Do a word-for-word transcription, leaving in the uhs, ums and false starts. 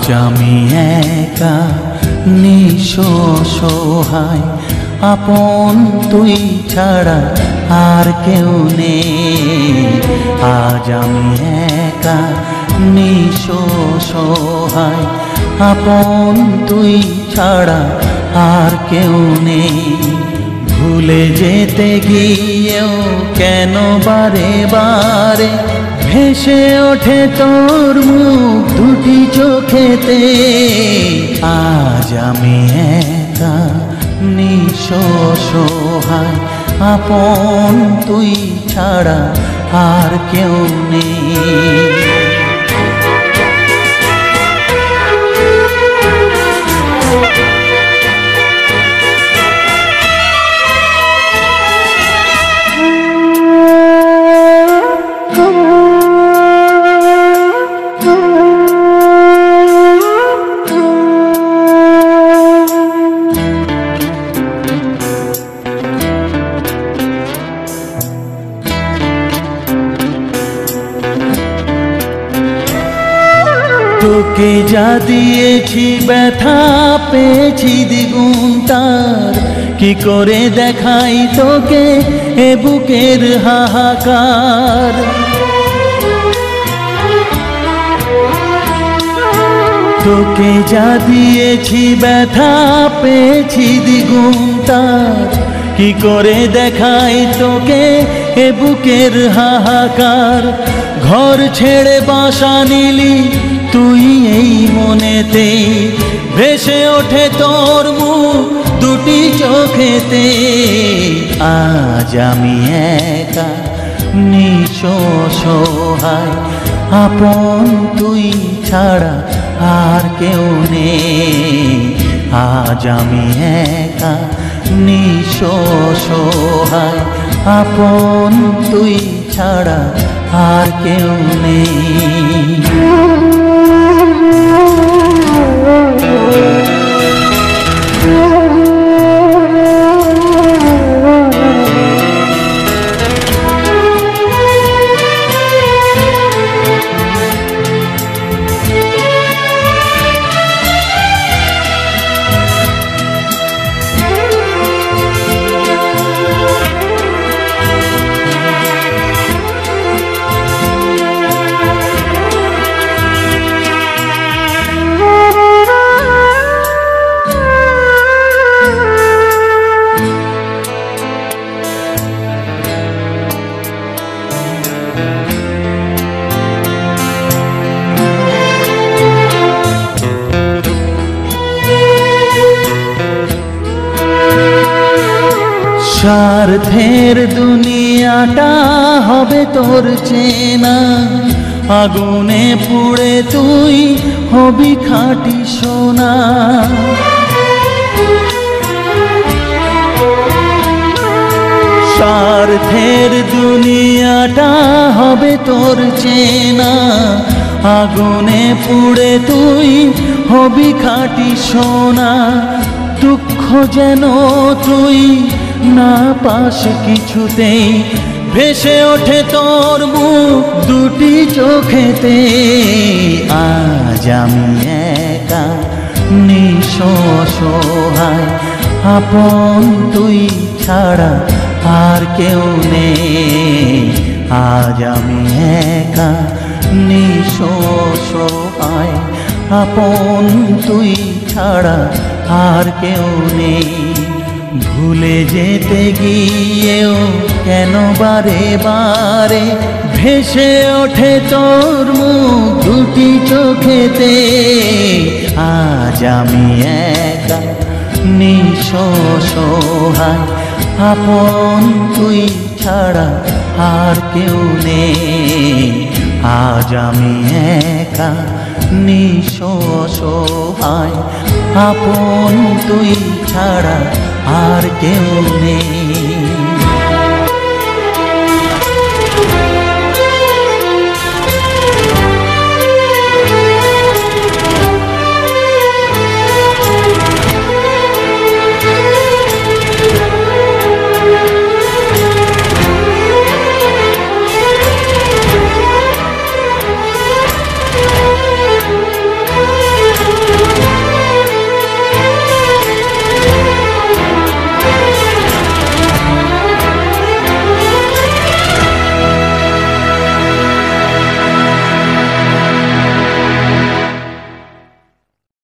আমি একা নিঃসহায়, আপন তুই ছাড়া আর কেউ নেই। আজ আমি একা নিঃসহায়, আপন তুই ছাড়া আর কেউ নেই। ভুলে যেতে গিয়েও কেন বারে বারে ভেসে ওঠে তোর মুখ দুটি চোখেতে। আজ আমি একা নিঃসহায়, আপন তুই ছাড়া আর কেউ নেই। তোকে যা দিয়েছি ব্যথা পেয়েছি দ্বিগুণ তার, কি করে দেখাই তোকে এ বুকের হাহাকার। তোকে যা দিয়েছি ব্যথা পেয়েছি দ্বিগুণ তার, কি করে দেখাই তোকে এ বুকের হাহাকার। ঘর ছেড়ে বাসা নিলি তুই এই মনেতে, ভেসে ওঠে তোর মুখ দুটি চোখেতে। আজ আমি একা নিঃসহায়, আপন তুই ছাড়া আর কেউ নেই। আজ আমি একা নিঃসহায়, আপন তুই ছাড়া আর কেউ নেই। স্বার্থের দুনিয়াটা হবে তোর চেনা, আগুনে পুড়ে তুই হবি খাঁটি সোনা। স্বার্থের দুনিয়াটা হবে তোর চেনা, আগুনে পুড়ে তুই হবি খাঁটি সোনা। দুঃখ যেন তুই না পাস কিছুতেই, ভেসে ওঠে তোর মুখ দুটি চোখেতে। আজ আমি একা নিঃসহায়, আপন তুই ছাড়া আর কেউ নেই। আজ আমি একা নিঃসহায়, আপন তুই ছাড়া আর কেউ নেই। ভুলে যেতে গিয়েও কেন বারে বারে ভেসে ওঠে তোর মুখ দুটি চোখেতে। আজ আমি একা নিঃসহায়, আপন তুই ছাড়া আর কেউ নেই। আজ আমি একা নিঃসহায়, আপন তুই ছাড়া আর কেউ নেই।